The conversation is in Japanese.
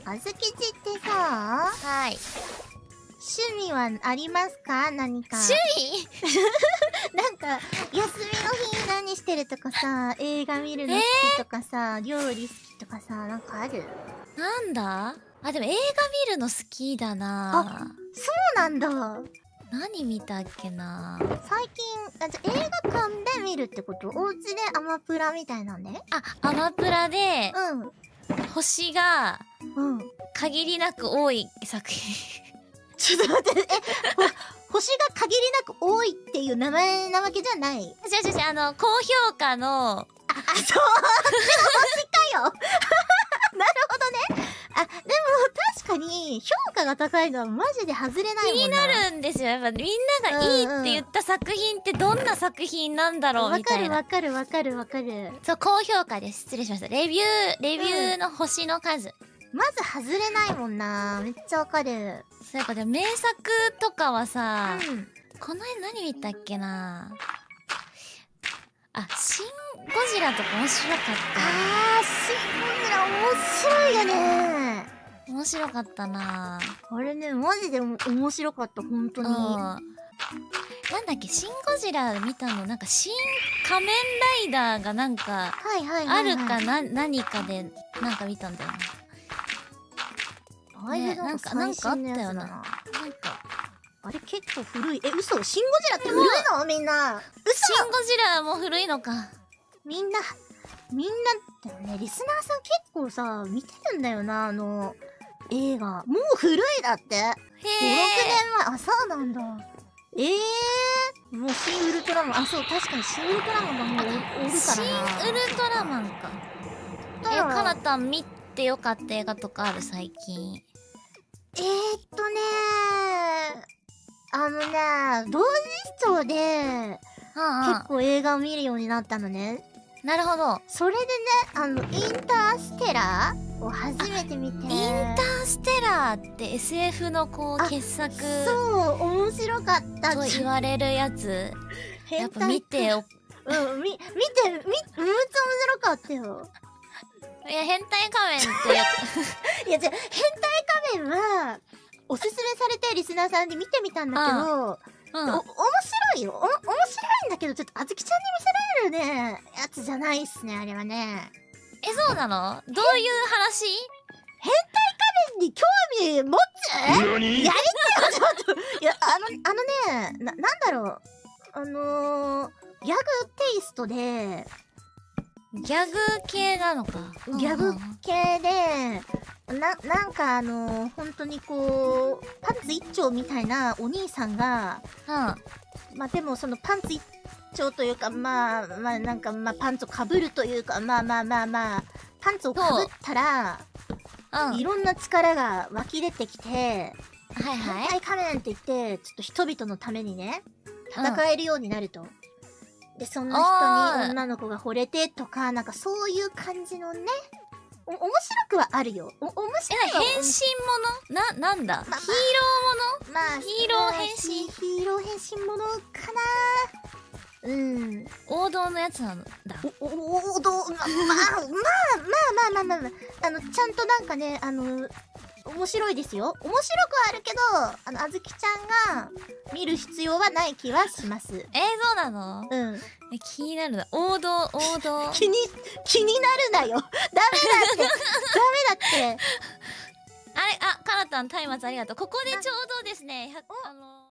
あずきちってさ、 はい。 趣味はありますか？何か。 趣味なんか、休みの日何してるとかさ、映画見るの好きとかさ、料理好きとかさ、なんかある？ なんだあ、でも映画見るの好きだな。 そうなんだ。 何見たっけな。 最近、じゃ映画館で見るってこと？お家でアマプラみたいなんで？ アマプラで、星が、 うん。 限りなく多い作品。 ちょっと待って、星が限りなく多いっていう名前なわけじゃない？ 違う、高評価の、 そう星かよなるほどね。でも確かに評価が高いのはマジで外れないもんな。 気になるんですよ。やっぱみんながいいって言った作品ってどんな作品なんだろうみたいな。 わかる。 そう、高評価です。失礼しました。レビューの星の数。 まず外れないもんな。めっちゃわかる。 そういえばでも名作とかはさ、 うんこの絵何見たっけな。シン・ゴジラとか面白かった。 シン・ゴジラ面白いよね。 面白かったな。 あれね、マジで面白かった、本当に。 なんだっけ、シン・ゴジラ見たの、なんか、新仮面ライダーがなんか、あるか何かで、なんか見たんだよね。なんかあったよな。なんか。 あれ結構古い。嘘？シン・ゴジラって古いの？みんな。嘘？ シン・ゴジラも古いのか。みんなだよね、リスナーさん結構さ、見てるんだよな、映画。もう古いだって。5、6年前。そうなんだ。もうシン・ウルトラマン。そう、確かにシン・ウルトラマンがもうおるからな。 シン・ウルトラマンか。かなたん見てよかった映画とかある最近。 同時視聴で、結構映画を見るようになったのね。 なるほど。 それでね、インターステラーを初めて見て。インターステラーって SF の傑作。 そう、面白かった。 と言われるやつ。やっぱ見てよ。 むっちゃ面白かったよ。 いや、変態仮面ってやつ。 いや、変態仮面は、おすすめされてリスナーさんで見てみたんだけど、面白いよ。面白いんだけど、ちょっとあずきちゃんに見せられるね、やつじゃないっすね、あれはね。 そうなの？どういう話？ 変態仮面に興味持つ？やりてよ、ちょっと。いや、なんだろう。ギャグテイストで、 ギャグ系なのか。 ギャグ系で、なんか本当にこう、パンツ一丁みたいなお兄さんが、まあでもそのパンツ一丁というか、なんかパンツをかぶるというか、パンツをかぶったら、いろんな力が湧き出てきて、変態仮面って言って、ちょっと人々のためにね、戦えるようになると。で、そんな人に女の子が惚れてとか、なんかそういう感じのね、面白くはあるよ。面白い。 変身もの？なんだ？ヒーローもの？ヒーロー変身？ ヒーロー変身ものかな？ 王道のやつなんだ。 王道、ちゃんとなんかね、面白いですよ。面白くはあるけど、あずきちゃんが見る必要はない気はします。 そうなの？気になるな。王道。 気になるなよ。ダメだって。 あれ、かなたん、松明ありがとう。ここでちょうどですね、